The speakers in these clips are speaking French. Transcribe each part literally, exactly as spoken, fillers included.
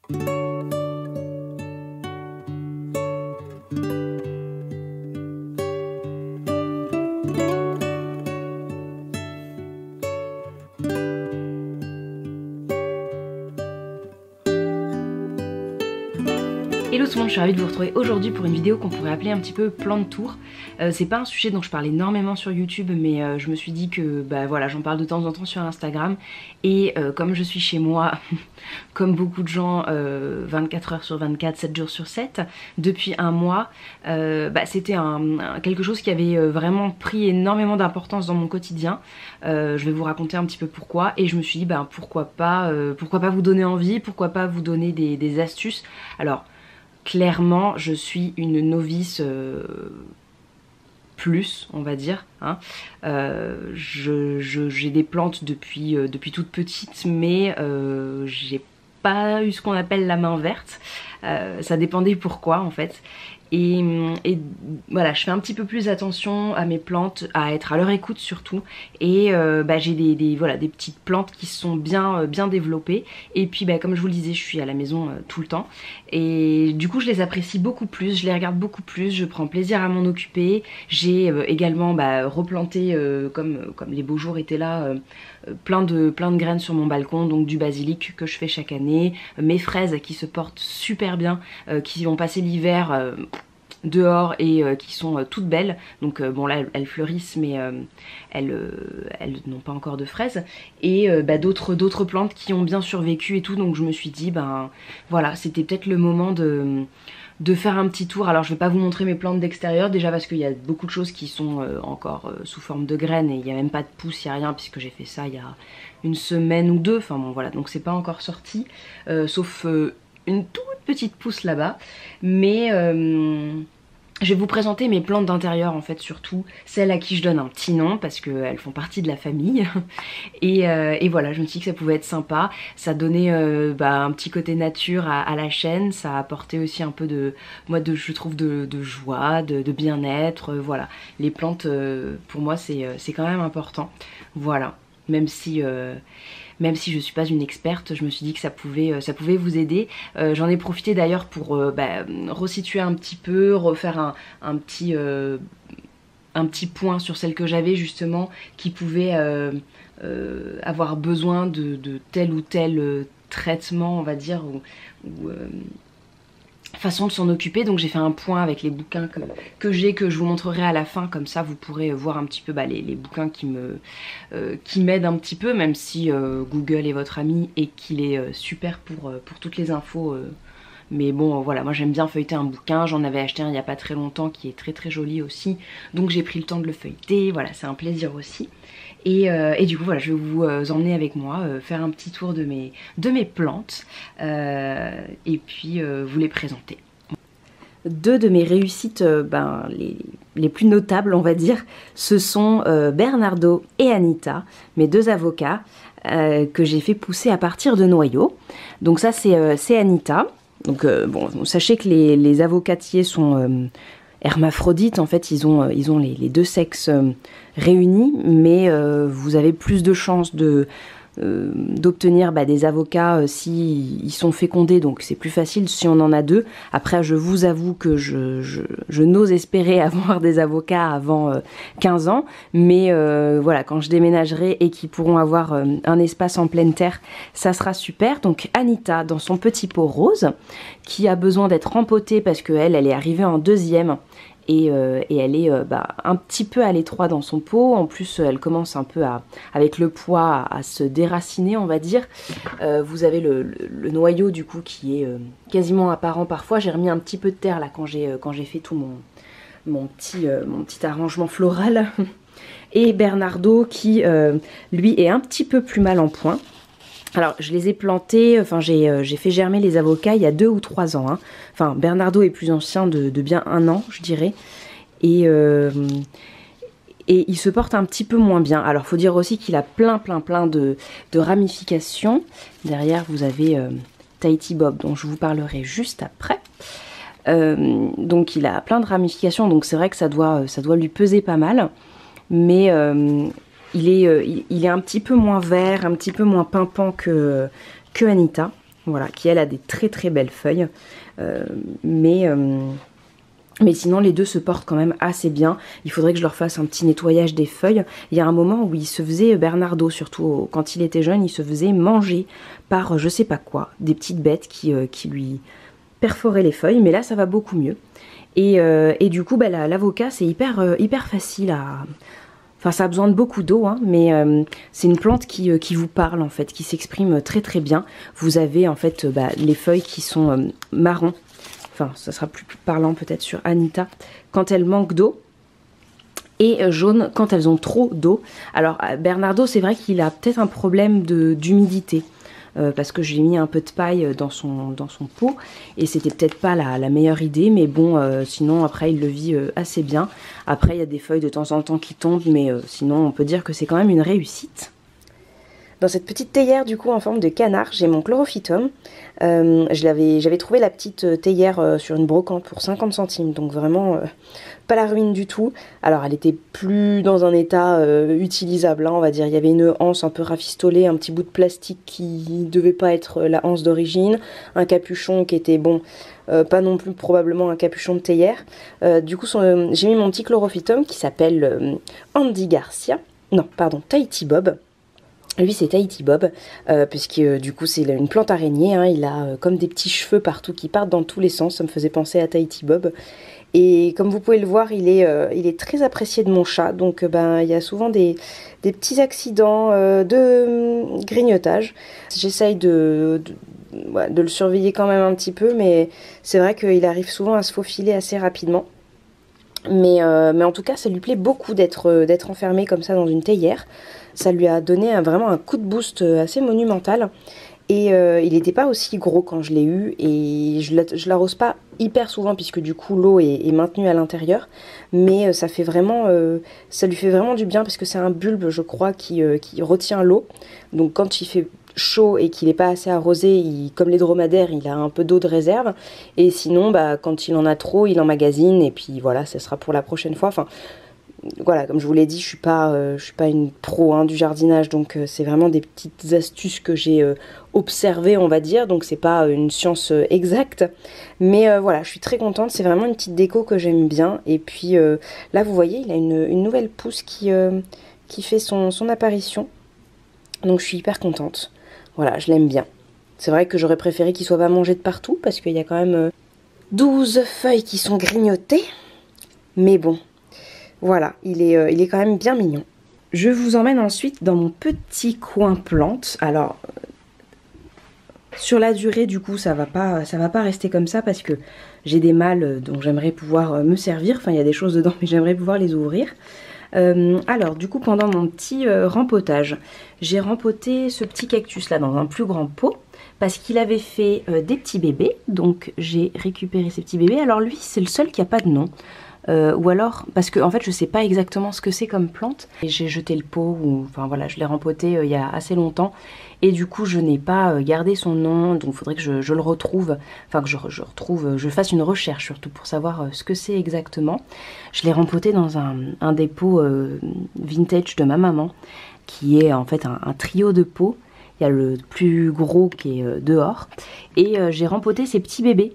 Hello tout le monde, je suis ravie de vous retrouver aujourd'hui pour une vidéo qu'on pourrait appeler un petit peu plan de tour. Euh, c'est pas un sujet dont je parle énormément sur YouTube, mais euh, je me suis dit que bah voilà, j'en parle de temps en temps sur Instagram. Et euh, comme je suis chez moi, comme beaucoup de gens, euh, vingt-quatre heures sur vingt-quatre, sept jours sur sept, depuis un mois, euh, bah, c'était un, un, quelque chose qui avait vraiment pris énormément d'importance dans mon quotidien. Euh, je vais vous raconter un petit peu pourquoi, et je me suis dit bah, pourquoi pas, euh, pourquoi pas vous donner envie, pourquoi pas vous donner des, des astuces. Alors clairement, je suis une novice euh, plus, on va dire. Hein. Euh, je, je, j'ai des plantes depuis, euh, depuis toute petite, mais euh, j'ai pas eu ce qu'on appelle la main verte. Euh, ça dépendait pourquoi en fait. Et, et voilà, je fais un petit peu plus attention à mes plantes, à être à leur écoute surtout. Et euh, bah, j'ai des, des, voilà, des petites plantes qui sont bien, euh, bien développées. Et puis bah, comme je vous le disais, je suis à la maison euh, tout le temps. Et du coup je les apprécie beaucoup plus, je les regarde beaucoup plus, je prends plaisir à m'en occuper. J'ai euh, également bah, replanté, euh, comme, comme les beaux jours étaient là, euh, plein, de, plein de graines sur mon balcon. Donc du basilic que je fais chaque année, mes fraises qui se portent super bien, euh, qui ont passé l'hiver euh, dehors et euh, qui sont euh, toutes belles. Donc euh, bon là elles, elles fleurissent, mais euh, elles, euh, elles n'ont pas encore de fraises. Et euh, bah, d'autres d'autres plantes qui ont bien survécu et tout. Donc je me suis dit ben voilà, c'était peut-être le moment de de faire un petit tour. Alors je vais pas vous montrer mes plantes d'extérieur, déjà parce qu'il y a beaucoup de choses qui sont euh, encore euh, sous forme de graines, et il n'y a même pas de pousse, il n'y a rien, puisque j'ai fait ça il y a une semaine ou deux. Enfin bon voilà, donc c'est pas encore sorti, euh, sauf euh, une toute petite pousse là-bas. Mais euh, je vais vous présenter mes plantes d'intérieur en fait, surtout celles à qui je donne un petit nom parce qu'elles font partie de la famille. Et, euh, et voilà, je me suis dit que ça pouvait être sympa. Ça donnait euh, bah, un petit côté nature à, à la chaîne. Ça a apporté aussi un peu de, moi de, je trouve, de, de joie, de, de bien-être. Euh, voilà, les plantes euh, pour moi c'est euh, c'est quand même important. Voilà, même si... Euh, Même si je suis pas une experte, je me suis dit que ça pouvait, ça pouvait vous aider. Euh, J'en ai profité d'ailleurs pour euh, bah, resituer un petit peu, refaire un, un, petit, euh, un petit point sur celle que j'avais justement, qui pouvait euh, euh, avoir besoin de, de tel ou tel traitement, on va dire, ou, ou euh, façon de s'en occuper. Donc j'ai fait un point avec les bouquins que, que j'ai, que je vous montrerai à la fin, comme ça vous pourrez voir un petit peu bah, les, les bouquins qui me euh, qui m'aident un petit peu, même si euh, Google est votre ami et qu'il est euh, super pour, euh, pour toutes les infos. Euh, mais bon voilà, moi j'aime bien feuilleter un bouquin, j'en avais acheté un il n'y a pas très longtemps qui est très très joli aussi, donc j'ai pris le temps de le feuilleter, voilà, c'est un plaisir aussi. Et, euh, et du coup voilà, je vais vous euh, emmener avec moi, euh, faire un petit tour de mes, de mes plantes, euh, et puis euh, vous les présenter. Deux de mes réussites, euh, ben, les, les plus notables on va dire, ce sont euh, Bernardo et Anita, mes deux avocats, euh, que j'ai fait pousser à partir de noyaux. Donc ça c'est euh, Anita. Donc euh, bon, sachez que les, les avocatiers sont... Euh, hermaphrodites, en fait ils ont, ils ont les, les deux sexes euh, réunis, mais euh, vous avez plus de chances de euh, d'obtenir bah, des avocats euh, si ils sont fécondés, donc c'est plus facile si on en a deux. Après je vous avoue que je, je, je n'ose espérer avoir des avocats avant euh, quinze ans, mais euh, voilà, quand je déménagerai et qu'ils pourront avoir euh, un espace en pleine terre, ça sera super. Donc Anita dans son petit pot rose, qui a besoin d'être rempotée parce qu'elle, elle est arrivée en deuxième. Et, euh, et elle est euh, bah, un petit peu à l'étroit dans son pot. En plus elle commence un peu à, avec le poids à, à se déraciner on va dire. Euh, vous avez le, le, le noyau du coup qui est euh, quasiment apparent parfois. J'ai remis un petit peu de terre là quand j'ai euh, quand j'ai fait tout mon, mon, petit, euh, mon petit arrangement floral. Et Bernardo qui euh, lui est un petit peu plus mal en point. Alors je les ai plantés, enfin j'ai euh, fait germer les avocats il y a deux ou trois ans. Hein. Enfin Bernardo est plus ancien de, de bien un an je dirais. Et, euh, et il se porte un petit peu moins bien. Alors faut dire aussi qu'il a plein plein plein de, de ramifications. Derrière vous avez euh, Tahiti Bob dont je vous parlerai juste après. Euh, donc il a plein de ramifications, donc c'est vrai que ça doit, ça doit lui peser pas mal. Mais... Euh, Il est, euh, il est un petit peu moins vert, un petit peu moins pimpant que, que Anita. voilà, qui elle a des très très belles feuilles, euh, mais... Euh, Mais sinon les deux se portent quand même assez bien. Il faudrait que je leur fasse un petit nettoyage des feuilles. Il y a un moment où il se faisait, Bernardo surtout quand il était jeune, il se faisait manger par je sais pas quoi, des petites bêtes qui, euh, qui lui perforaient les feuilles. Mais là ça va beaucoup mieux. Et, euh, et du coup bah, l'avocat c'est hyper, euh, hyper facile à... Enfin ça a besoin de beaucoup d'eau, hein, mais euh, c'est une plante qui, euh, qui vous parle en fait, qui s'exprime très très bien. Vous avez en fait bah, les feuilles qui sont euh, marron. Enfin, ça sera plus parlant peut-être sur Anita, quand elles manquent d'eau, et jaune quand elles ont trop d'eau. Alors Bernardo, c'est vrai qu'il a peut-être un problème d'humidité, euh, parce que j'ai mis un peu de paille dans son, dans son pot, et c'était peut-être pas la, la meilleure idée, mais bon, euh, sinon après il le vit euh, assez bien. Après il y a des feuilles de temps en temps qui tombent, mais euh, sinon on peut dire que c'est quand même une réussite. Dans cette petite théière du coup en forme de canard, j'ai mon chlorophytum. Euh, J'avais trouvé la petite théière euh, sur une brocante pour cinquante centimes, donc vraiment euh, pas la ruine du tout. Alors elle était plus dans un état euh, utilisable, hein, on va dire. Il y avait une anse un peu rafistolée, un petit bout de plastique qui devait pas être la anse d'origine, un capuchon qui était bon, euh, pas non plus probablement un capuchon de théière. Euh, du coup euh, j'ai mis mon petit chlorophytum qui s'appelle euh, Andy Garcia, non pardon, Tahiti Bob. Lui c'est Tahiti Bob, euh, puisque euh, du coup c'est une plante araignée, hein, il a euh, comme des petits cheveux partout qui partent dans tous les sens, ça me faisait penser à Tahiti Bob. Et comme vous pouvez le voir, il est, euh, il est très apprécié de mon chat, donc euh, ben, il y a souvent des, des petits accidents euh, de euh, grignotage. J'essaye de, de, ouais, de le surveiller quand même un petit peu, mais c'est vrai qu'il arrive souvent à se faufiler assez rapidement. Mais, euh, mais en tout cas, ça lui plaît beaucoup d'être euh, d'être enfermé comme ça dans une théière. Ça lui a donné un, vraiment un coup de boost assez monumental. Et euh, il n'était pas aussi gros quand je l'ai eu. Et je l'arrose pas hyper souvent puisque du coup l'eau est, est maintenue à l'intérieur. Mais euh, ça fait vraiment, euh, ça lui fait vraiment du bien parce que c'est un bulbe, je crois, qui, euh, qui retient l'eau. Donc quand il fait chaud et qu'il n'est pas assez arrosé, il, comme les dromadaires, il a un peu d'eau de réserve. Et sinon, bah, quand il en a trop, il emmagasine. Et puis voilà, ce sera pour la prochaine fois. Enfin, voilà, comme je vous l'ai dit, je suis pas, euh, je suis pas une pro hein, du jardinage, donc euh, c'est vraiment des petites astuces que j'ai euh, observées, on va dire. Donc c'est pas euh, une science euh, exacte, mais euh, voilà, je suis très contente. C'est vraiment une petite déco que j'aime bien. Et puis euh, là, vous voyez, il a une, une nouvelle pousse qui euh, qui fait son, son apparition. Donc je suis hyper contente. Voilà, je l'aime bien. C'est vrai que j'aurais préféré qu'il soit pas mangé de partout parce qu'il y a quand même euh, douze feuilles qui sont grignotées, mais bon. Voilà, il est, euh, il est quand même bien mignon. Je vous emmène ensuite dans mon petit coin plante. Alors, euh, sur la durée, du coup, ça va pas, ça va pas rester comme ça parce que j'ai des mâles dont j'aimerais pouvoir euh, me servir. Enfin, il y a des choses dedans, mais j'aimerais pouvoir les ouvrir. Euh, alors, du coup, pendant mon petit euh, rempotage, j'ai rempoté ce petit cactus-là dans un plus grand pot parce qu'il avait fait euh, des petits bébés. Donc, j'ai récupéré ces petits bébés. Alors, lui, c'est le seul qui n'a pas de nom. Euh, ou alors, parce que en fait je sais pas exactement ce que c'est comme plante, et j'ai jeté le pot, ou enfin voilà, je l'ai rempoté euh, il y a assez longtemps, et du coup je n'ai pas euh, gardé son nom, donc il faudrait que je, je le retrouve, enfin que je, je retrouve, euh, je fasse une recherche surtout pour savoir euh, ce que c'est exactement. Je l'ai rempoté dans un, un dépôt euh, vintage de ma maman, qui est en fait un, un trio de pots. Il y a le plus gros qui est euh, dehors, et euh, j'ai rempoté ces petits bébés.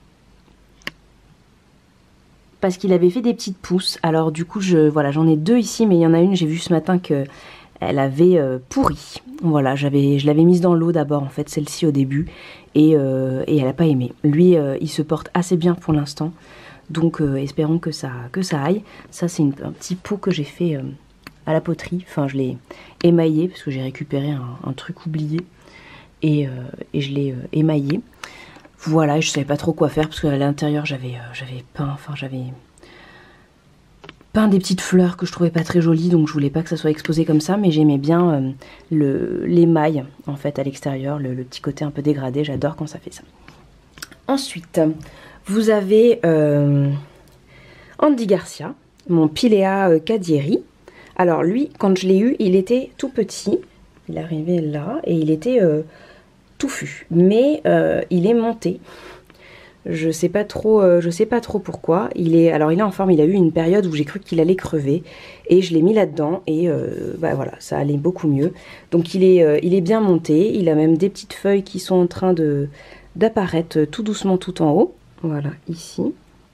Parce qu'il avait fait des petites pousses. Alors du coup, je voilà, j'en ai deux ici, mais il y en a une, j'ai vu ce matin que elle avait euh, pourri. Voilà, j'avais, je l'avais mise dans l'eau d'abord, en fait, celle-ci au début, et, euh, et elle n'a pas aimé. Lui, euh, il se porte assez bien pour l'instant, donc euh, espérons que ça, que ça aille. Ça, c'est un petit pot que j'ai fait euh, à la poterie. Enfin, je l'ai émaillé, parce que j'ai récupéré un, un truc oublié, et, euh, et je l'ai euh, émaillé. Voilà, je savais pas trop quoi faire parce qu'à l'intérieur j'avais euh, j'avais peint, enfin j'avais peint des petites fleurs que je trouvais pas très jolies, donc je voulais pas que ça soit exposé comme ça, mais j'aimais bien euh, le l'émail en fait à l'extérieur, le, le petit côté un peu dégradé, j'adore quand ça fait ça. Ensuite, vous avez euh, Andy Garcia, mon Pilea euh, Cadieri. Alors lui, quand je l'ai eu, il était tout petit, il arrivait là et il était... Euh, touffu, mais euh, il est monté. Je sais pas trop, euh, je sais pas trop pourquoi. Il est, alors il est en forme, il a eu une période où j'ai cru qu'il allait crever et je l'ai mis là-dedans et euh, bah voilà, ça allait beaucoup mieux. Donc il est, euh, il est bien monté, il a même des petites feuilles qui sont en train de d'apparaître tout doucement tout en haut. Voilà, ici.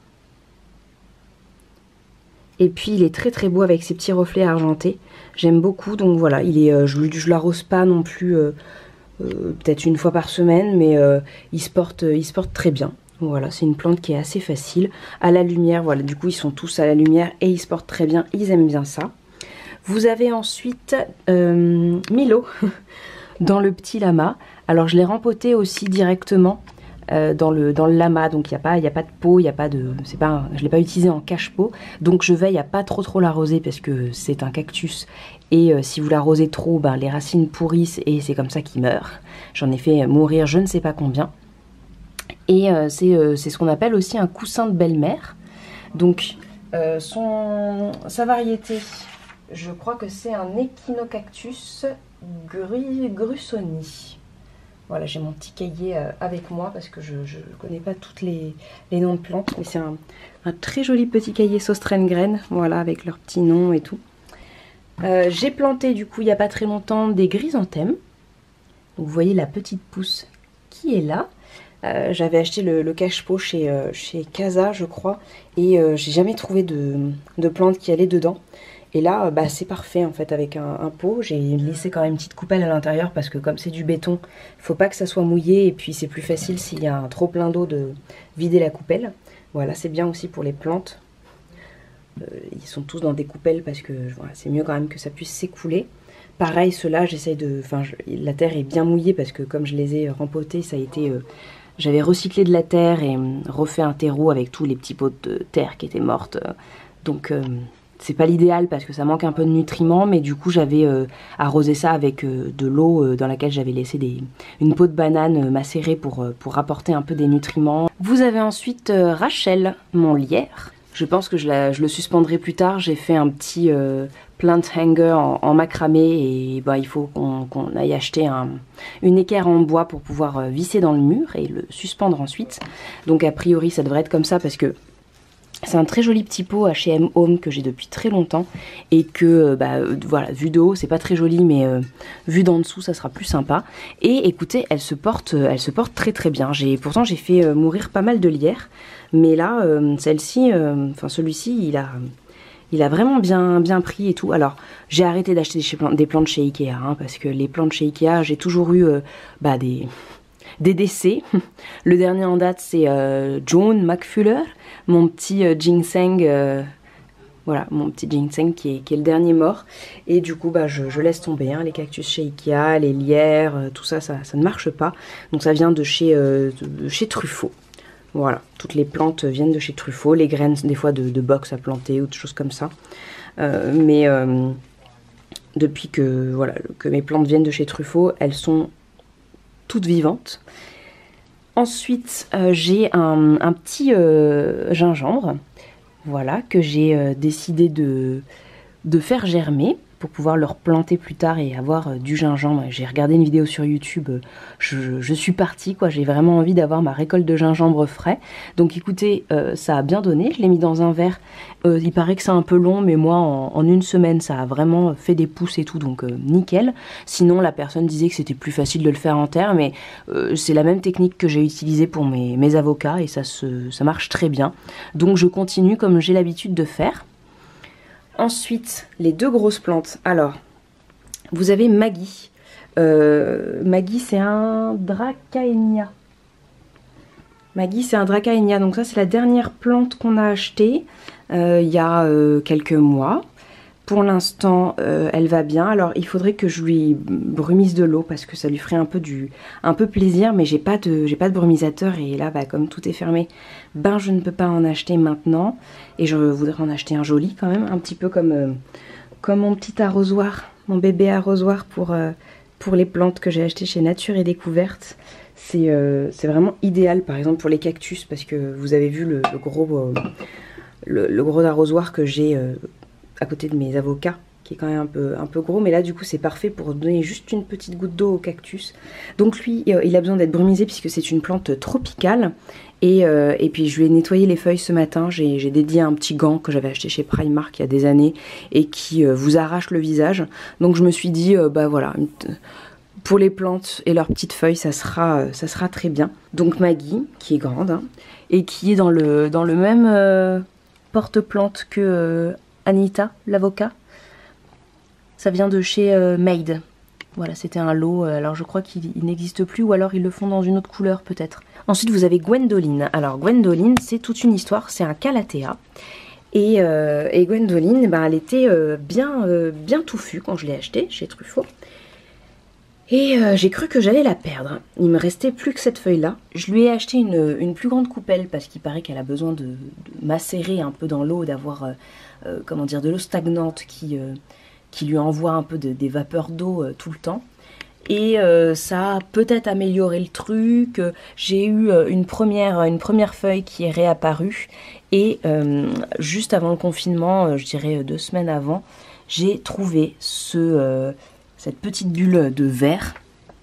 Et puis il est très très beau avec ses petits reflets argentés. J'aime beaucoup, donc voilà, il est, euh, je, je l'arrose pas non plus euh, euh, peut-être une fois par semaine, mais euh, il se porte, il se porte très bien. Voilà, c'est une plante qui est assez facile. À la lumière, voilà, du coup ils sont tous à la lumière et ils se portent très bien, ils aiment bien ça. Vous avez ensuite euh, Milo dans le petit lama. Alors je l'ai rempoté aussi directement euh, dans, le, dans le lama, donc il n'y a, a pas de pot, il y a pas de, c'est pas un, je ne l'ai pas utilisé en cache-pot. Donc je veille à pas trop trop l'arroser parce que c'est un cactus. Et euh, si vous l'arrosez trop, ben, les racines pourrissent et c'est comme ça qu'il meurt. J'en ai fait mourir je ne sais pas combien. Et euh, c'est euh, ce qu'on appelle aussi un coussin de belle-mère. Donc euh, son, sa variété, je crois que c'est un Echinocactus gru, grussoni. Voilà, j'ai mon petit cahier euh, avec moi parce que je ne connais pas tous les, les noms de plantes. Mais c'est un, un très joli petit cahier Saustraine-graine, voilà, avec leurs petits noms et tout. Euh, j'ai planté du coup il n'y a pas très longtemps des chrysanthèmes. Donc, vous voyez la petite pousse qui est là. Euh, j'avais acheté le, le cache-pot chez, euh, chez Casa, je crois, et euh, j'ai jamais trouvé de, de plantes qui allaient dedans. Et là, euh, bah, c'est parfait en fait avec un, un pot. J'ai laissé quand même une petite coupelle à l'intérieur parce que comme c'est du béton, il faut pas que ça soit mouillé et puis c'est plus facile s'il y a un trop plein d'eau de vider la coupelle. Voilà, c'est bien aussi pour les plantes. Euh, ils sont tous dans des coupelles parce que voilà, c'est mieux quand même que ça puisse s'écouler. Pareil, ceux-là, j'essaye de... Enfin, je, la terre est bien mouillée parce que comme je les ai rempotés, ça a été... Euh, J'avais recyclé de la terre et refait un terreau avec tous les petits pots de terre qui étaient mortes. Donc euh, c'est pas l'idéal parce que ça manque un peu de nutriments, mais du coup j'avais euh, arrosé ça avec euh, de l'eau euh, dans laquelle j'avais laissé des, une peau de banane macérée pour, euh, pour apporter un peu des nutriments. Vous avez ensuite euh, Rachel, mon lierre. Je pense que je, la, je le suspendrai plus tard. J'ai fait un petit euh, plant hanger en, en macramé et bah, il faut qu'on qu'on aille acheter un, une équerre en bois pour pouvoir euh, visser dans le mur et le suspendre ensuite. Donc a priori ça devrait être comme ça parce que c'est un très joli petit pot H et M Home que j'ai depuis très longtemps et que bah, euh, voilà, vu de haut c'est pas très joli mais euh, vu d'en dessous ça sera plus sympa. Et écoutez, elle se porte, elle se porte très très bien. Pourtant j'ai fait euh, mourir pas mal de lierres. Mais là, euh, celle-ci, euh, enfin celui-ci, il a, il a vraiment bien, bien pris et tout. Alors, j'ai arrêté d'acheter des, des plantes chez Ikea, hein, parce que les plantes chez Ikea, j'ai toujours eu euh, bah, des, des décès. Le dernier en date, c'est euh, John McFuller, mon petit euh, ginseng, euh, voilà, mon petit ginseng qui est, qui est le dernier mort. Et du coup, bah, je, je laisse tomber, hein, les cactus chez Ikea, les lierres, euh, tout ça, ça, ça ne marche pas. Donc ça vient de chez, euh, de, de chez Truffaut. Voilà, toutes les plantes viennent de chez Truffaut, les graines des fois de, de box à planter ou de choses comme ça. Euh, mais euh, depuis que, voilà, que mes plantes viennent de chez Truffaut, elles sont toutes vivantes. Ensuite, euh, j'ai un, un petit euh, gingembre, voilà, que j'ai euh, décidé de, de faire germer pour pouvoir le replanter plus tard et avoir euh, du gingembre. J'ai regardé une vidéo sur YouTube, euh, je, je suis partie, quoi. J'ai vraiment envie d'avoir ma récolte de gingembre frais. Donc écoutez, euh, ça a bien donné, je l'ai mis dans un verre. Euh, il paraît que c'est un peu long, mais moi en, en une semaine ça a vraiment fait des pousses et tout, donc euh, nickel. Sinon la personne disait que c'était plus facile de le faire en terre, mais euh, c'est la même technique que j'ai utilisée pour mes, mes avocats et ça, se, ça marche très bien. Donc je continue comme j'ai l'habitude de faire. Ensuite, les deux grosses plantes. Alors, vous avez Maggie. Euh, Maggie, c'est un Dracaena. Maggie, c'est un Dracaena. Donc ça, c'est la dernière plante qu'on a achetée euh, il y a euh, quelques mois. Pour l'instant, euh, elle va bien. Alors, il faudrait que je lui brumise de l'eau parce que ça lui ferait un peu du, un peu plaisir. Mais j'ai pas de, j'ai pas de brumisateur et là, bah, comme tout est fermé, ben je ne peux pas en acheter maintenant. Et je voudrais en acheter un joli quand même, un petit peu comme, euh, comme mon petit arrosoir, mon bébé arrosoir pour, euh, pour les plantes que j'ai acheté chez Nature et Découverte. C'est euh, c'est vraiment idéal, par exemple pour les cactus, parce que vous avez vu le, le gros, euh, le, le gros arrosoir que j'ai. Euh, à côté de mes avocats, qui est quand même un peu, un peu gros, mais là du coup c'est parfait pour donner juste une petite goutte d'eau au cactus. Donc lui euh, il a besoin d'être brumisé puisque c'est une plante tropicale. Et, euh, et puis je lui ai nettoyé les feuilles ce matin, j'ai dédié un petit gant que j'avais acheté chez Primark il y a des années et qui euh, vous arrache le visage. Donc je me suis dit, euh, bah voilà, une pour les plantes et leurs petites feuilles, ça sera, ça sera très bien. Donc Maggie, qui est grande, hein, et qui est dans le, dans le même euh, porte-plante que euh, Anita, l'avocat. Ça vient de chez euh, Made. Voilà, c'était un lot, alors je crois qu'il n'existe plus, ou alors ils le font dans une autre couleur peut-être. Ensuite vous avez Gwendoline. Alors Gwendoline, c'est toute une histoire, c'est un calathea. Et, euh, et Gwendoline, ben, elle était euh, bien, euh, bien touffue quand je l'ai achetée chez Truffaut. Et euh, j'ai cru que j'allais la perdre. Il me restait plus que cette feuille-là. Je lui ai acheté une, une plus grande coupelle parce qu'il paraît qu'elle a besoin de, de macérer un peu dans l'eau, d'avoir euh, euh, comment dire, de l'eau stagnante qui, euh, qui lui envoie un peu de, des vapeurs d'eau euh, tout le temps. Et euh, ça a peut-être amélioré le truc. J'ai eu euh, une, première, une première feuille qui est réapparue. Et euh, juste avant le confinement, euh, je dirais deux semaines avant, j'ai trouvé ce... Euh, cette petite bulle de verre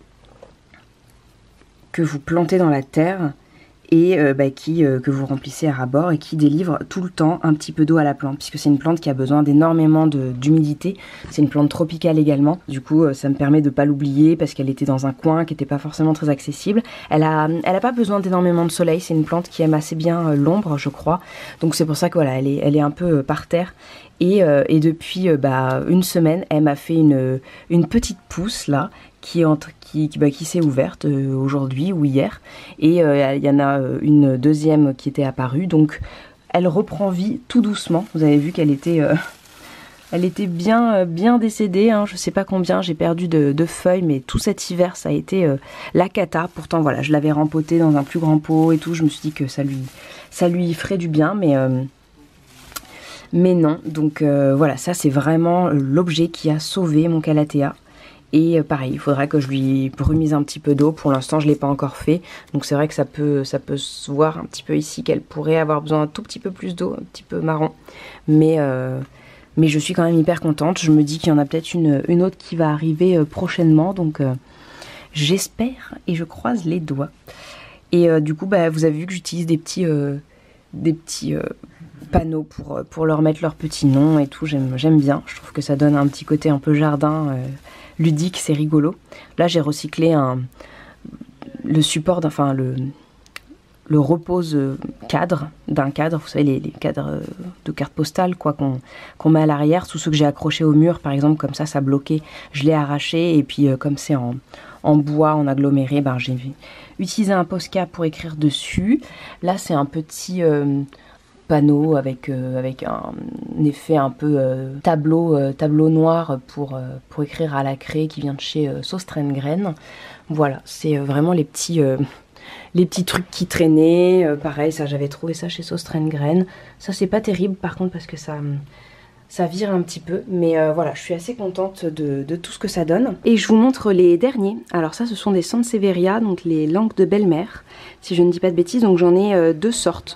que vous plantez dans la terre et euh, bah, qui, euh, que vous remplissez à ras-bord et qui délivre tout le temps un petit peu d'eau à la plante, puisque c'est une plante qui a besoin d'énormément d'humidité. C'est une plante tropicale également, du coup euh, ça me permet de ne pas l'oublier parce qu'elle était dans un coin qui n'était pas forcément très accessible. Elle a, elle a pas besoin d'énormément de soleil, c'est une plante qui aime assez bien euh, l'ombre je crois, donc c'est pour ça que voilà, elle est, elle est un peu euh, par terre. Et, euh, et depuis euh, bah, une semaine, elle m'a fait une, une petite pousse là, qui, entre, qui, qui, bah, qui s'est ouverte euh, aujourd'hui ou hier. Et il euh, y en a une deuxième qui était apparue. Donc elle reprend vie tout doucement. Vous avez vu qu'elle était, euh, elle était bien, euh, bien décédée. Hein. Je ne sais pas combien, j'ai perdu de, de feuilles, mais tout cet hiver, ça a été euh, la cata. Pourtant, voilà, je l'avais rempotée dans un plus grand pot et tout. Je me suis dit que ça lui, ça lui ferait du bien, mais... Euh, Mais non, donc euh, voilà, ça c'est vraiment l'objet qui a sauvé mon calathea. Et euh, pareil, il faudra que je lui brumise un petit peu d'eau. Pour l'instant, je ne l'ai pas encore fait. Donc c'est vrai que ça peut, ça peut se voir un petit peu ici qu'elle pourrait avoir besoin d'un tout petit peu plus d'eau, un petit peu marron. Mais, euh, mais je suis quand même hyper contente. Je me dis qu'il y en a peut-être une, une autre qui va arriver euh, prochainement. Donc euh, j'espère et je croise les doigts. Et euh, du coup, bah, vous avez vu que j'utilise des petits... Euh, des petits euh, panneaux pour, pour leur mettre leur petit nom et tout, j'aime bien, je trouve que ça donne un petit côté un peu jardin euh, ludique, c'est rigolo. Là j'ai recyclé un, le support, enfin le, le repose cadre d'un cadre, vous savez les, les cadres de cartes postales quoi qu'on qu'on met à l'arrière, tous ceux que j'ai accrochés au mur par exemple, comme ça ça bloquait, je l'ai arraché et puis euh, comme c'est en, en bois, en aggloméré, ben, j'ai utilisé un Posca pour écrire dessus. Là c'est un petit... Euh, panneau avec, euh, avec un, un effet un peu euh, tableau, euh, tableau noir pour, euh, pour écrire à la craie qui vient de chez euh, Sostrengren. Voilà, c'est euh, vraiment les petits, euh, les petits trucs qui traînaient. Euh, pareil, ça j'avais trouvé ça chez Sostrengren. Ça c'est pas terrible par contre parce que ça, ça vire un petit peu. Mais euh, voilà, je suis assez contente de, de tout ce que ça donne. Et je vous montre les derniers. Alors ça ce sont des Sansevieria, donc les langues de belle-mère, si je ne dis pas de bêtises. Donc j'en ai euh, deux sortes.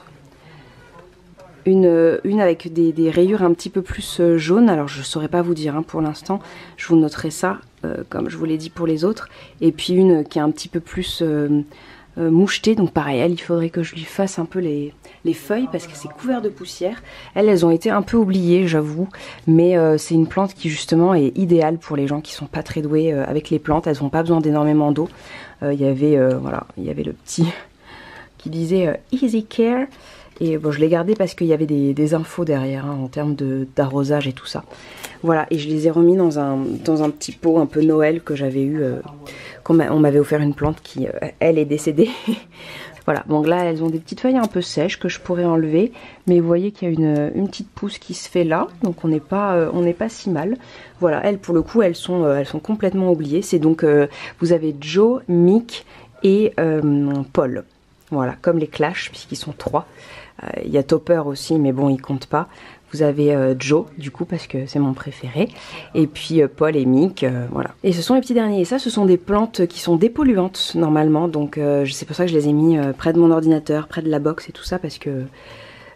Une, une avec des, des rayures un petit peu plus euh, jaunes, alors je ne saurais pas vous dire hein, pour l'instant, je vous noterai ça euh, comme je vous l'ai dit pour les autres, et puis une qui est un petit peu plus euh, euh, mouchetée, donc pareil, elle il faudrait que je lui fasse un peu les, les feuilles parce que c'est couvert de poussière. Elles, elles ont été un peu oubliées j'avoue, mais euh, c'est une plante qui justement est idéale pour les gens qui sont pas très doués euh, avec les plantes, elles n'ont pas besoin d'énormément d'eau. Il euh, y avait, euh, voilà, il y avait le petit qui disait euh, Easy Care. Et bon, je l'ai gardé parce qu'il y avait des, des infos derrière hein, en termes d'arrosage et tout ça. Voilà, et je les ai remis dans un, dans un petit pot un peu Noël que j'avais eu. Euh, on m'avait offert une plante qui, euh, elle, est décédée. Voilà, donc là, elles ont des petites feuilles un peu sèches que je pourrais enlever. Mais vous voyez qu'il y a une, une petite pousse qui se fait là. Donc on n'est pas, euh, on n'est pas si mal. Voilà, elles, pour le coup, elles sont, euh, elles sont complètement oubliées. C'est donc, euh, vous avez Joe, Mick et euh, Paul. Voilà, comme les Clash, puisqu'ils sont trois. Il euh, y a Topper aussi, mais bon, il compte pas. Vous avez euh, Joe, du coup, parce que c'est mon préféré. Et puis euh, Paul et Mick, euh, voilà. Et ce sont les petits derniers. Et ça, ce sont des plantes qui sont dépolluantes, normalement. Donc, euh, c'est pour ça que je les ai mis euh, près de mon ordinateur, près de la box et tout ça, parce que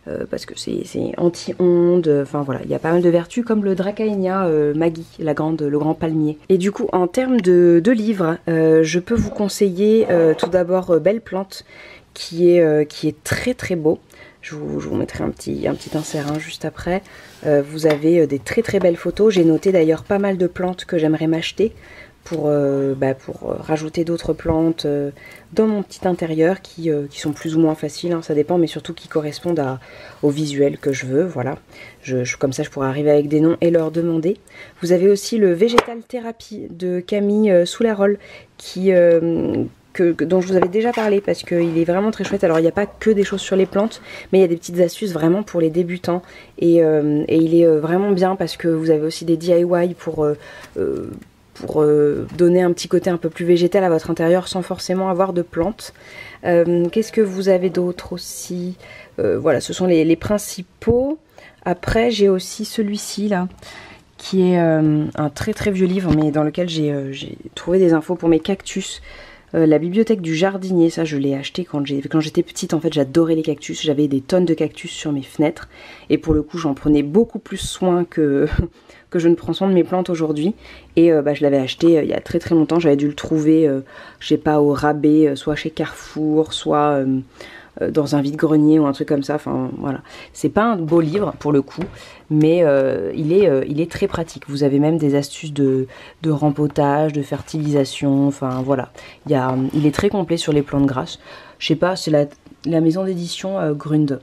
euh, parce que c'est anti-ondes, enfin voilà, il y a pas mal de vertus comme le Dracaena euh, Maggie, la grande, le grand palmier. Et du coup en termes de, de livres, euh, je peux vous conseiller euh, tout d'abord euh, Belle Plante, qui est, euh, qui est très très beau. Je vous, je vous mettrai un petit, un petit insert hein, juste après. Euh, vous avez euh, des très très belles photos. J'ai noté d'ailleurs pas mal de plantes que j'aimerais m'acheter pour, euh, bah, pour euh, rajouter d'autres plantes euh, dans mon petit intérieur qui, euh, qui sont plus ou moins faciles, hein, ça dépend, mais surtout qui correspondent à, au visuel que je veux. Voilà. Je, je, comme ça, je pourrais arriver avec des noms et leur demander. Vous avez aussi le Végétal Thérapie de Camille euh, Soularol qui... Euh, Que, que, dont je vous avais déjà parlé parce qu'il est vraiment très chouette. Alors il n'y a pas que des choses sur les plantes, mais il y a des petites astuces vraiment pour les débutants et, euh, et il est euh, vraiment bien parce que vous avez aussi des D I Y pour, euh, euh, pour euh, donner un petit côté un peu plus végétal à votre intérieur sans forcément avoir de plantes. Euh, Qu'est-ce que vous avez d'autre aussi? euh, Voilà, ce sont les, les principaux. Après j'ai aussi celui-ci là qui est euh, un très très vieux livre mais dans lequel j'ai euh, trouvé des infos pour mes cactus. Euh, la bibliothèque du jardinier, ça je l'ai acheté quand j'étais petite. En fait j'adorais les cactus, j'avais des tonnes de cactus sur mes fenêtres et pour le coup j'en prenais beaucoup plus soin que, que je ne prends soin de mes plantes aujourd'hui. Et euh, bah, je l'avais acheté euh, il y a très très longtemps, j'avais dû le trouver euh, je sais pas au rabais, euh, soit chez Carrefour, soit euh, euh, dans un vide-grenier ou un truc comme ça. Enfin voilà, c'est pas un beau livre pour le coup, mais euh, il, est, euh, il est très pratique. Vous avez même des astuces de, de rempotage, de fertilisation, enfin voilà. Il, y a, il est très complet sur les plantes grasses. Je sais pas, c'est la, la maison d'édition euh, Grund.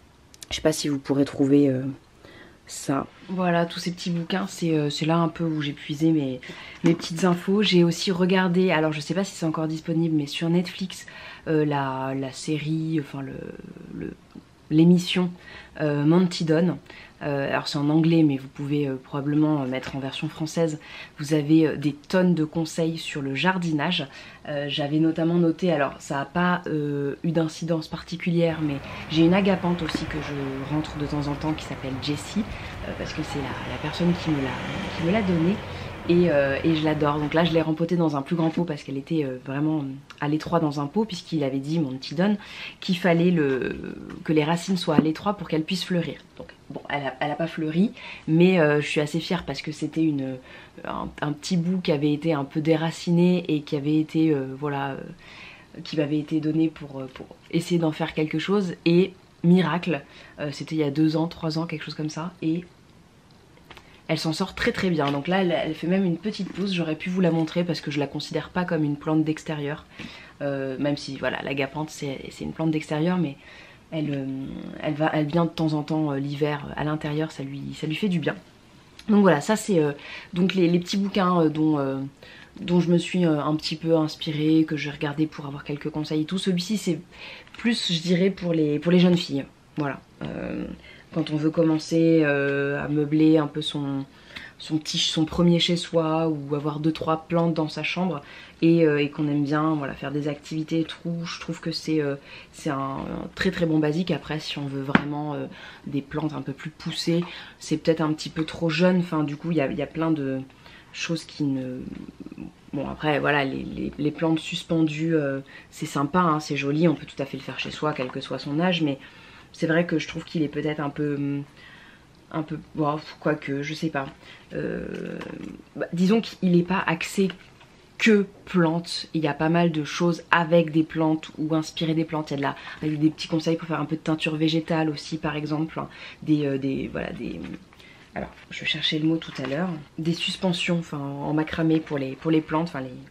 Je sais pas si vous pourrez trouver euh, ça. Voilà, tous ces petits bouquins, c'est euh, là un peu où j'ai puisé mes, mes petites infos. J'ai aussi regardé, alors je sais pas si c'est encore disponible, mais sur Netflix, euh, la, la série, enfin le l'émission euh, Monty Don. Euh, alors c'est en anglais mais vous pouvez euh, probablement mettre en version française. Vous avez euh, des tonnes de conseils sur le jardinage. Euh, J'avais notamment noté, alors ça n'a pas euh, eu d'incidence particulière, mais j'ai une agapante aussi que je rentre de temps en temps qui s'appelle Jessie, euh, parce que c'est la, la personne qui me l'a donnée. Et, euh, et je l'adore. Donc là je l'ai rempotée dans un plus grand pot parce qu'elle était euh, vraiment à l'étroit dans un pot, puisqu'il avait dit, mon petit Don, qu'il fallait le, que les racines soient à l'étroit pour qu'elles puissent fleurir. Donc bon, elle a, elle a pas fleuri, mais euh, je suis assez fière parce que c'était une un, un petit bout qui avait été un peu déraciné et qui avait été euh, voilà euh, qui m'avait été donné pour, pour essayer d'en faire quelque chose. Et miracle, euh, c'était il y a deux ans, trois ans, quelque chose comme ça, et elle s'en sort très très bien. Donc là elle, elle fait même une petite pousse. J'aurais pu vous la montrer parce que je la considère pas comme une plante d'extérieur, euh, même si voilà, l'agapante c'est une plante d'extérieur, mais elle, euh, elle, va, elle vient de temps en temps euh, l'hiver à l'intérieur, ça lui, ça lui fait du bien. Donc voilà, ça c'est euh, donc les, les petits bouquins euh, dont, euh, dont je me suis euh, un petit peu inspirée, que j'ai regardé pour avoir quelques conseils et tout. Celui-ci c'est plus, je dirais, pour les, pour les jeunes filles. Voilà. Euh, quand on veut commencer euh, à meubler un peu son, son, petit, son premier chez soi, ou avoir deux trois plantes dans sa chambre, et, euh, et qu'on aime bien voilà, faire des activités et tout, je trouve que c'est euh, un, un très très bon basique. Après si on veut vraiment euh, des plantes un peu plus poussées, c'est peut-être un petit peu trop jeune, enfin du coup il y a, y a plein de choses qui ne... Bon après voilà, les, les, les plantes suspendues euh, c'est sympa, hein, c'est joli, on peut tout à fait le faire chez soi quel que soit son âge, mais c'est vrai que je trouve qu'il est peut-être un peu... un peu... Bon, quoique, je sais pas. Euh, bah, disons qu'il n'est pas axé que plantes. Il y a pas mal de choses avec des plantes ou inspirées des plantes. Il y a de la, il y a eu des petits conseils pour faire un peu de teinture végétale aussi, par exemple. Des... Euh, des voilà, des... Alors, je cherchais le mot tout à l'heure. Des suspensions, enfin, en macramé pour les, pour les plantes, enfin les...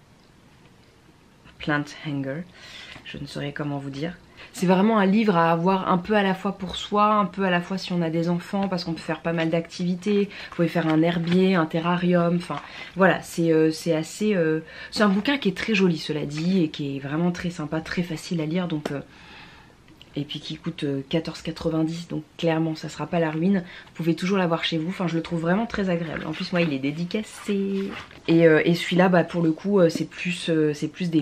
Plant hanger. Je ne saurais comment vous dire. C'est vraiment un livre à avoir un peu à la fois pour soi, un peu à la fois si on a des enfants, parce qu'on peut faire pas mal d'activités. Vous pouvez faire un herbier, un terrarium, enfin voilà, c'est euh, c'est assez... Euh, c'est un bouquin qui est très joli, cela dit, et qui est vraiment très sympa, très facile à lire, donc... Euh, et puis qui coûte euh, quatorze quatre-vingt-dix, donc clairement ça sera pas la ruine. Vous pouvez toujours l'avoir chez vous, enfin je le trouve vraiment très agréable. En plus moi il est dédicacé. Et, euh, et celui-là, bah, pour le coup, euh, c'est plus, euh, c'est plus des...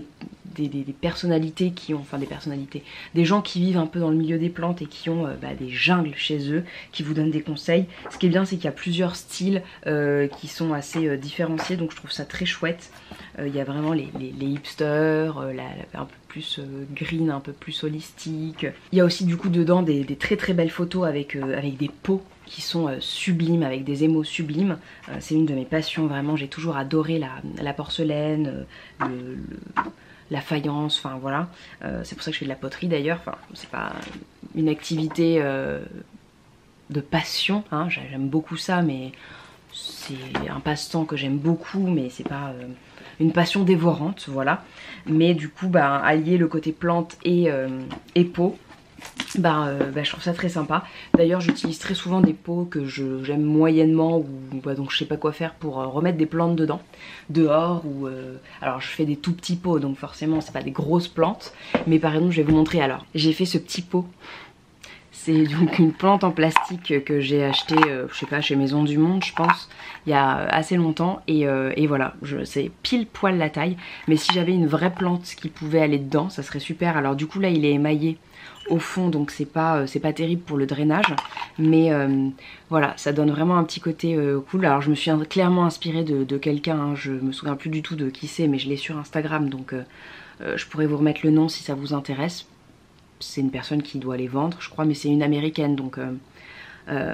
des, des, des personnalités qui ont, enfin des personnalités, des gens qui vivent un peu dans le milieu des plantes et qui ont euh, bah, des jungles chez eux, qui vous donnent des conseils. Ce qui est bien, c'est qu'il y a plusieurs styles euh, qui sont assez euh, différenciés, donc je trouve ça très chouette. Euh, il y a vraiment les, les, les hipsters, euh, la, la, un peu plus euh, green, un peu plus holistique. Il y a aussi du coup dedans des, des très très belles photos avec, euh, avec des pots qui sont euh, sublimes, avec des émaux sublimes. Euh, c'est une de mes passions, vraiment. J'ai toujours adoré la, la porcelaine, euh, le, le, la faïence, enfin voilà. Euh, c'est pour ça que je fais de la poterie d'ailleurs. Enfin, c'est pas une activité euh, de passion, hein. J'aime beaucoup ça, mais c'est un passe-temps que j'aime beaucoup, mais c'est pas euh, une passion dévorante, voilà. Mais du coup, bah, allier le côté plante et, euh, et peau, bah, euh, bah, je trouve ça très sympa. D'ailleurs, j'utilise très souvent des pots que j'aime moyennement, ou bah, donc je sais pas quoi faire pour euh, remettre des plantes dedans, dehors. Ou euh, alors je fais des tout petits pots, donc forcément c'est pas des grosses plantes. Mais par exemple, je vais vous montrer. Alors, j'ai fait ce petit pot. C'est donc une plante en plastique que j'ai acheté, euh, je sais pas, chez Maison du Monde, je pense, il y a assez longtemps. Et, euh, et voilà, c'est pile poil la taille. Mais si j'avais une vraie plante qui pouvait aller dedans, ça serait super. Alors du coup là, il est émaillé au fond, donc c'est pas, c'est pas terrible pour le drainage. Mais euh, voilà, ça donne vraiment un petit côté euh, cool. Alors je me suis clairement inspirée de, de quelqu'un, hein, je me souviens plus du tout de qui c'est, mais je l'ai sur Instagram, donc euh, euh, je pourrais vous remettre le nom si ça vous intéresse. C'est une personne qui doit les vendre, je crois, mais c'est une américaine, donc euh, euh,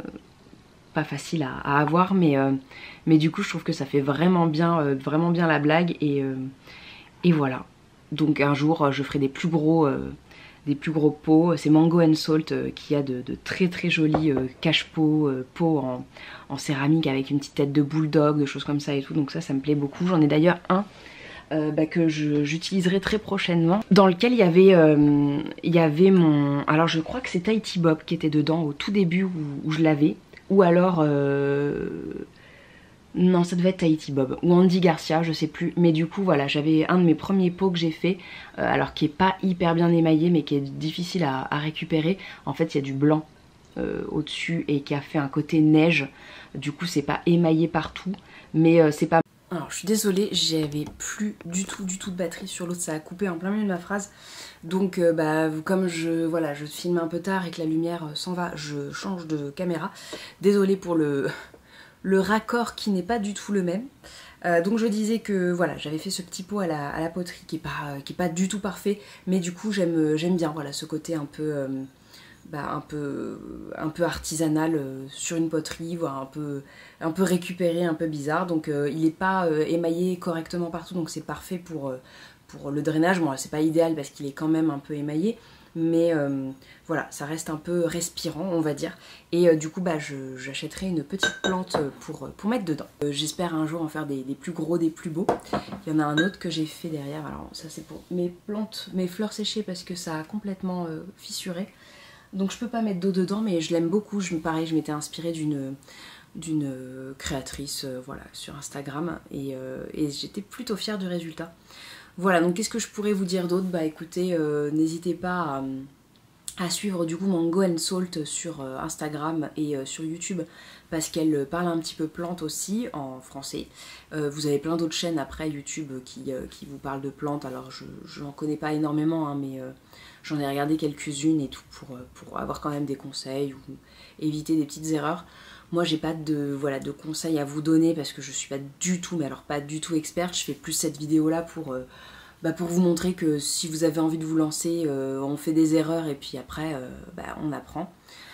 pas facile à, à avoir, mais, euh, mais du coup je trouve que ça fait vraiment bien, euh, vraiment bien la blague, et, euh, et voilà. Donc un jour je ferai des plus gros, euh, des plus gros pots. C'est Mango and Salt euh, qui a de, de très très jolis euh, cache-pots, euh, pots en, en céramique avec une petite tête de bulldog, de choses comme ça et tout, donc ça, ça me plaît beaucoup. J'en ai d'ailleurs un Euh, bah, que j'utiliserai très prochainement, dans lequel il y avait euh, il y avait mon, alors je crois que c'est Tahiti Bob qui était dedans au tout début où, où je l'avais, ou alors euh, non, ça devait être Tahiti Bob ou Andy Garcia, je sais plus, mais du coup voilà, j'avais un de mes premiers pots que j'ai fait, euh, alors qui est pas hyper bien émaillé mais qui est difficile à, à récupérer. En fait il y a du blanc euh, au dessus et qui a fait un côté neige, du coup c'est pas émaillé partout, mais euh, c'est pas. Alors je suis désolée, j'avais plus du tout du tout de batterie sur l'autre, ça a coupé en plein milieu de ma phrase. Donc euh, bah comme je voilà, je filme un peu tard et que la lumière s'en va, je change de caméra. Désolée pour le, le raccord qui n'est pas du tout le même. Euh, donc je disais que voilà, j'avais fait ce petit pot à la, à la poterie qui est pas, qui est pas du tout parfait, mais du coup j'aime j'aime bien voilà, ce côté un peu... Euh, Bah, un, peu, un peu artisanal euh, sur une poterie, voire un peu, un peu récupéré, un peu bizarre. Donc euh, il n'est pas euh, émaillé correctement partout, donc c'est parfait pour, euh, pour le drainage. Bon, c'est pas idéal parce qu'il est quand même un peu émaillé, mais euh, voilà, ça reste un peu respirant, on va dire. Et euh, du coup, bah, j'achèterai une petite plante pour, pour mettre dedans. Euh, J'espère un jour en faire des, des plus gros, des plus beaux. Il y en a un autre que j'ai fait derrière. Alors ça c'est pour mes plantes, mes fleurs séchées parce que ça a complètement euh, fissuré. Donc je peux pas mettre d'eau dedans, mais je l'aime beaucoup. Je, pareil, je m'étais inspirée d'une d'une créatrice euh, voilà, sur Instagram, et, euh, et j'étais plutôt fière du résultat. Voilà, donc qu'est-ce que je pourrais vous dire d'autre? Bah écoutez, euh, n'hésitez pas à, à suivre du coup Mango and Salt sur euh, Instagram et euh, sur YouTube, parce qu'elle parle un petit peu plantes aussi en français. Euh, vous avez plein d'autres chaînes après YouTube qui, euh, qui vous parlent de plantes. Alors je n'en connais pas énormément, hein, mais euh, j'en ai regardé quelques-unes et tout pour, pour avoir quand même des conseils ou éviter des petites erreurs. Moi j'ai pas de, voilà, de conseils à vous donner parce que je suis pas du tout, mais alors pas du tout experte. Je fais plus cette vidéo là pour, euh, bah pour vous montrer que si vous avez envie de vous lancer, euh, on fait des erreurs et puis après euh, bah, on apprend.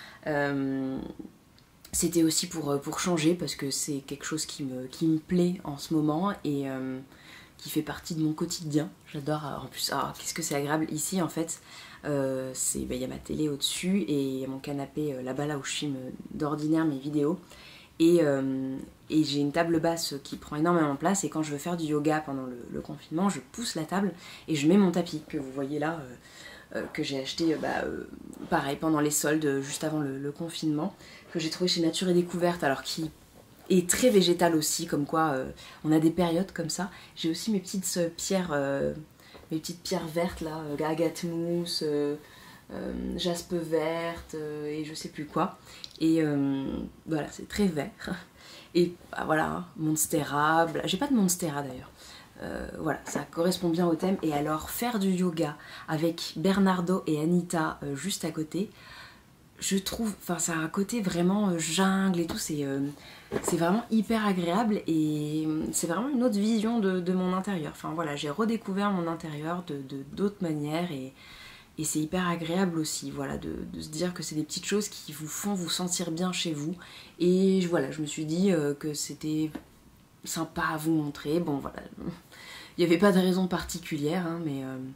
Euh, C'était aussi pour, pour changer parce que c'est quelque chose qui me, qui me plaît en ce moment et euh, qui fait partie de mon quotidien. J'adore. En plus, oh, qu'est-ce que c'est agréable. Ici en fait, euh, il bah, y a ma télé au-dessus et il y a mon canapé euh, là-bas, là où je filme d'ordinaire mes vidéos. Et, euh, et j'ai une table basse qui prend énormément de place, et quand je veux faire du yoga pendant le, le confinement, je pousse la table et je mets mon tapis que vous voyez là, euh, euh, que j'ai acheté euh, bah, euh, pareil pendant les soldes juste avant le, le confinement, que j'ai trouvé chez Nature et Découverte, alors qui est très végétal aussi, comme quoi euh, on a des périodes comme ça. J'ai aussi mes petites euh, pierres, euh, mes petites pierres vertes là, euh, agate mousse, euh, euh, jaspe verte euh, et je sais plus quoi. Et euh, voilà, c'est très vert. Et bah, voilà, Monstera, j'ai pas de Monstera d'ailleurs. euh, voilà, ça correspond bien au thème. Et alors faire du yoga avec Bernardo et Anita euh, juste à côté, je trouve, enfin ça a un côté vraiment euh, jungle et tout, c'est euh, c'est vraiment hyper agréable et c'est vraiment une autre vision de, de mon intérieur. Enfin voilà, j'ai redécouvert mon intérieur de d'autres manières et, et c'est hyper agréable aussi, voilà, de, de se dire que c'est des petites choses qui vous font vous sentir bien chez vous. Et voilà, je me suis dit euh, que c'était sympa à vous montrer. Bon voilà, il n'y avait pas de raison particulière, hein, mais euh,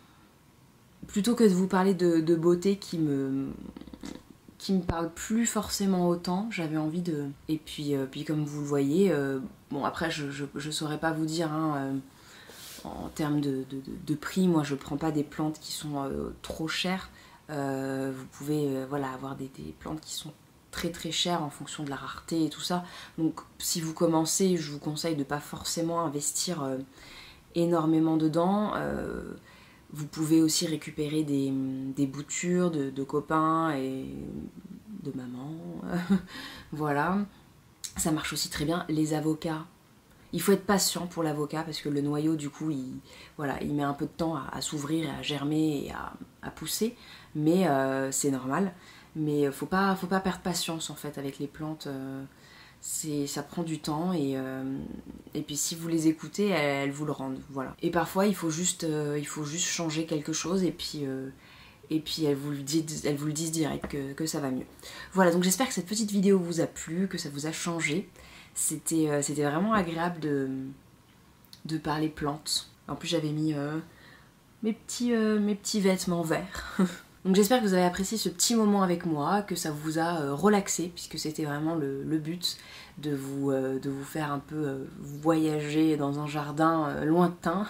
plutôt que de vous parler de, de beauté qui me... qui me parle plus forcément autant, j'avais envie de... Et puis, euh, puis comme vous le voyez, euh, bon après je, je, je saurais pas vous dire, hein, euh, en termes de, de, de prix, moi je prends pas des plantes qui sont euh, trop chères, euh, vous pouvez euh, voilà, avoir des, des plantes qui sont très très chères en fonction de la rareté et tout ça, donc si vous commencez, je vous conseille de pas forcément investir euh, énormément dedans. euh, Vous pouvez aussi récupérer des, des boutures de, de copains et de maman. Voilà. Ça marche aussi très bien. Les avocats. Il faut être patient pour l'avocat parce que le noyau, du coup, il, voilà, il met un peu de temps à, à s'ouvrir, à germer et à, à pousser. Mais euh, c'est normal. Mais faut pas, faut pas perdre patience en fait avec les plantes. Euh, ça prend du temps et, euh, et puis si vous les écoutez, elles, elles vous le rendent, voilà. Et parfois il faut juste, euh, il faut juste changer quelque chose et puis, euh, et puis elles, vous le disent, elles vous le disent direct que, que ça va mieux. Voilà, donc j'espère que cette petite vidéo vous a plu, que ça vous a changé. C'était euh, c'était vraiment agréable de, de parler plantes. En plus j'avais mis euh, mes, petits, euh, mes petits vêtements verts. Donc j'espère que vous avez apprécié ce petit moment avec moi, que ça vous a euh, relaxé, puisque c'était vraiment le, le but de vous, euh, de vous faire un peu euh, voyager dans un jardin euh, lointain.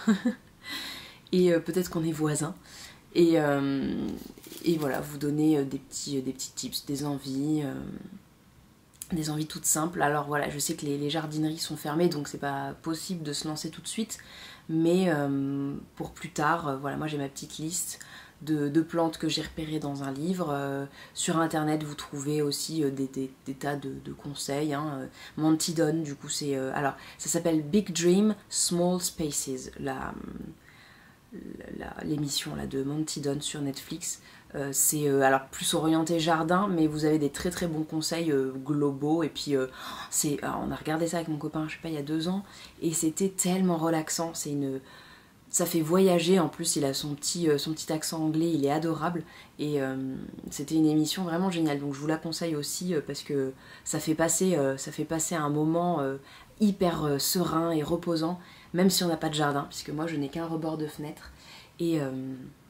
Et euh, peut-être qu'on est voisins. Et, euh, et voilà, vous donner euh, des, petits, euh, des petits tips, des envies, euh, des envies toutes simples. Alors voilà, je sais que les, les jardineries sont fermées, donc c'est pas possible de se lancer tout de suite. Mais euh, pour plus tard, euh, voilà, moi j'ai ma petite liste De, de plantes que j'ai repérées dans un livre. Euh, sur internet vous trouvez aussi euh, des, des, des tas de, de conseils, hein. euh, Mantidon, du coup c'est... Euh, alors ça s'appelle Big Dream Small Spaces, la, la, l'émission là, de Mantidon sur Netflix. Euh, c'est euh, alors plus orienté jardin, mais vous avez des très très bons conseils euh, globaux. Et puis euh, c'est, on a regardé ça avec mon copain, je sais pas, il y a deux ans, et c'était tellement relaxant. C'est une... Ça fait voyager, en plus il a son petit, son petit accent anglais, il est adorable. Et euh, c'était une émission vraiment géniale, donc je vous la conseille aussi euh, parce que ça fait passer, euh, ça fait passer un moment euh, hyper euh, serein et reposant, même si on n'a pas de jardin, puisque moi je n'ai qu'un rebord de fenêtre. Et... Euh,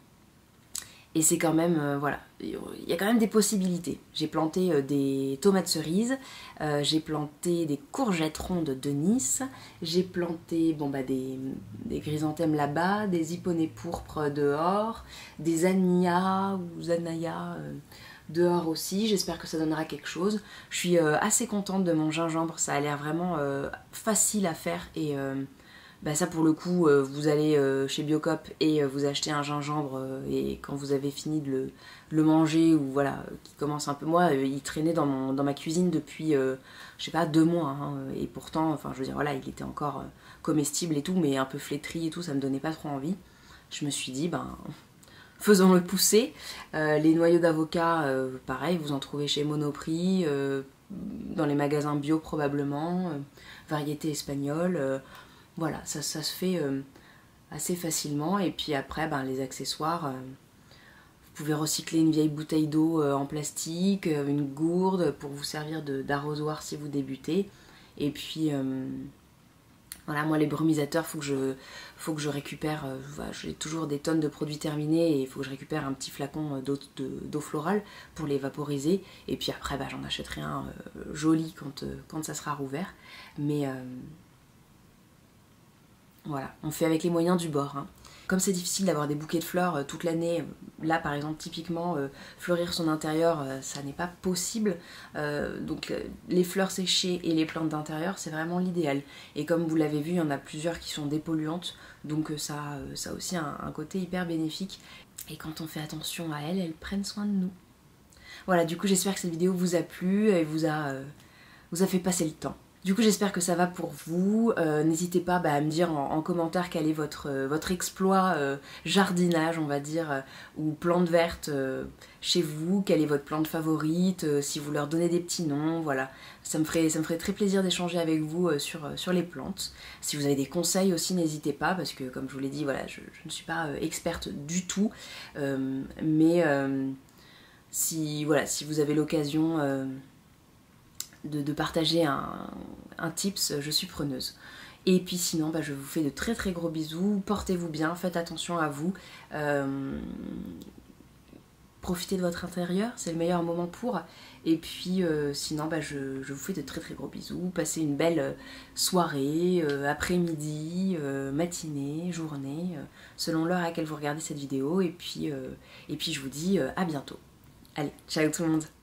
Et c'est quand même, euh, voilà, il y a quand même des possibilités. J'ai planté euh, des tomates cerises, euh, j'ai planté des courgettes rondes de Nice, j'ai planté bon, bah, des, des chrysanthèmes là-bas, des hipponées pourpres dehors, des annias ou zanaya euh, dehors aussi. J'espère que ça donnera quelque chose. Je suis euh, assez contente de mon gingembre, ça a l'air vraiment euh, facile à faire et... Euh, Bah ça pour le coup, euh, vous allez euh, chez Biocop et euh, vous achetez un gingembre euh, et quand vous avez fini de le, de le manger ou voilà, euh, qui commence un peu... Moi, euh, il traînait dans, mon, dans ma cuisine depuis, euh, je sais pas, deux mois. Hein, et pourtant, enfin je veux dire, voilà, il était encore euh, comestible et tout, mais un peu flétri et tout, ça me donnait pas trop envie. Je me suis dit, ben... faisons-le pousser. Euh, les noyaux d'avocat, euh, pareil, vous en trouvez chez Monoprix, euh, dans les magasins bio probablement, euh, variété espagnole... Euh, Voilà, ça, ça se fait euh, assez facilement. Et puis après, ben, les accessoires, euh, vous pouvez recycler une vieille bouteille d'eau euh, en plastique, euh, une gourde pour vous servir d'arrosoir si vous débutez. Et puis, euh, voilà, moi les brumisateurs, il faut que je, faut que je récupère, euh, voilà, j'ai toujours des tonnes de produits terminés et il faut que je récupère un petit flacon d'eau d'eau florale pour les vaporiser. Et puis après, ben, j'en achèterai un euh, joli quand, euh, quand ça sera rouvert. Mais... Euh, Voilà, on fait avec les moyens du bord. Hein. Comme c'est difficile d'avoir des bouquets de fleurs euh, toute l'année, là par exemple typiquement euh, fleurir son intérieur, euh, ça n'est pas possible. Euh, donc euh, les fleurs séchées et les plantes d'intérieur, c'est vraiment l'idéal. Et comme vous l'avez vu, il y en a plusieurs qui sont dépolluantes, donc euh, ça, euh, ça a aussi un, un côté hyper bénéfique. Et quand on fait attention à elles, elles prennent soin de nous. Voilà, du coup j'espère que cette vidéo vous a plu et vous a, euh, vous a fait passer le temps. Du coup j'espère que ça va pour vous, euh, n'hésitez pas bah, à me dire en, en commentaire quel est votre, euh, votre exploit euh, jardinage on va dire, euh, ou plante verte euh, chez vous, quelle est votre plante favorite, euh, si vous leur donnez des petits noms, voilà. Ça me ferait, ça me ferait très plaisir d'échanger avec vous euh, sur, euh, sur les plantes. Si vous avez des conseils aussi n'hésitez pas, parce que comme je vous l'ai dit, voilà, je, je ne suis pas euh, experte du tout, euh, mais euh, si, voilà, si vous avez l'occasion... Euh, De, de partager un, un tips, je suis preneuse. Et puis sinon, bah, je vous fais de très très gros bisous, portez-vous bien, faites attention à vous, euh, profitez de votre intérieur, c'est le meilleur moment pour. Et puis euh, sinon, bah, je, je vous fais de très très gros bisous, passez une belle soirée, euh, après-midi, euh, matinée, journée, euh, selon l'heure à laquelle vous regardez cette vidéo. Et puis, euh, et puis je vous dis euh, à bientôt. Allez, ciao tout le monde!